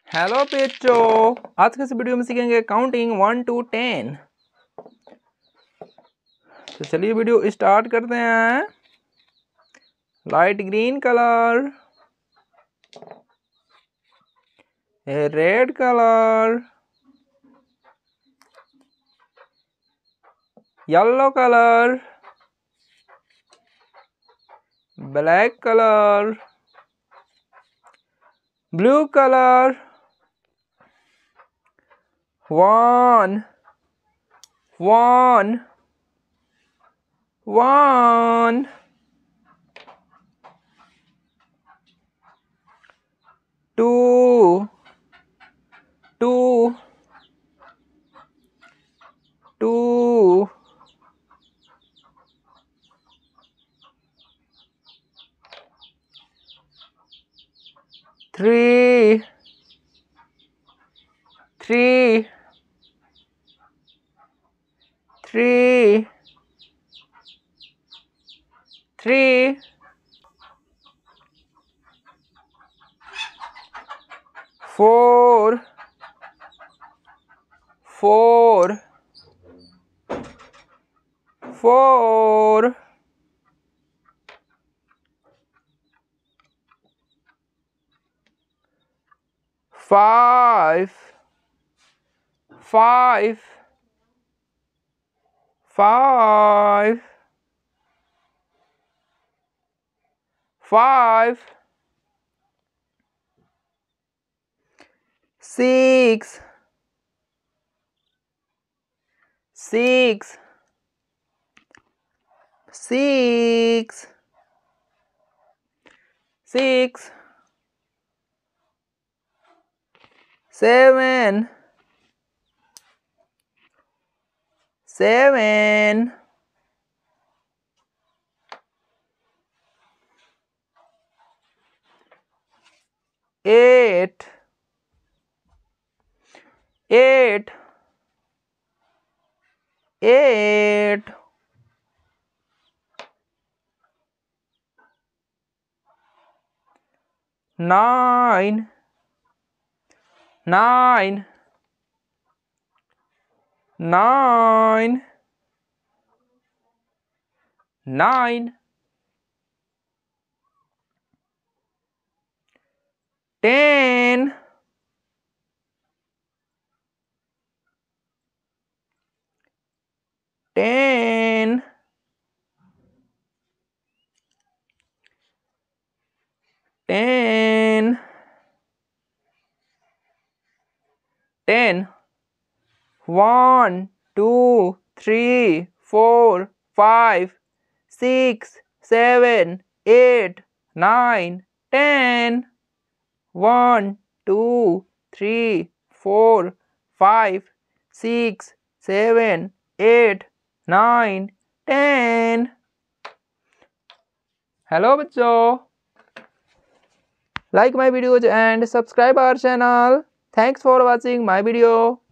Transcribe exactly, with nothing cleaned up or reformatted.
Hello बच्चों, आज के इस वीडियो में सीखेंगे काउंटिंग वन टू टेन। तो चलिए वीडियो स्टार्ट करते हैं। Light green colour, red colour, yellow colour, black colour, blue colour, one one one, two two two, three, three, three, three, four, four, four, five, five, five, five, six, six, six, six, seven, seven, eight, eight, eight, nine, nine, nine, nine, ten, ten, ten, ten, one, two, three, four, five, six, seven, eight, nine, ten, one, two, three, four, five, six, seven, eight, nine, ten। Hello बच्चों, like my videos and subscribe our channel. Thanks for watching my video.